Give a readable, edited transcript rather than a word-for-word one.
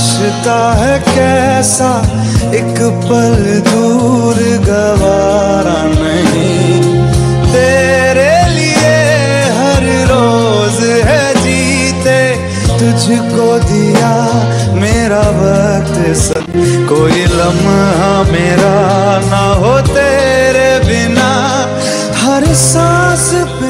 रिश्ता है कैसा, एक पल दूर गवारा नहीं। तेरे लिए हर रोज है जीते, तुझको दिया मेरा वक्त सब। कोई लम्हा मेरा ना हो तेरे बिना, हर सांस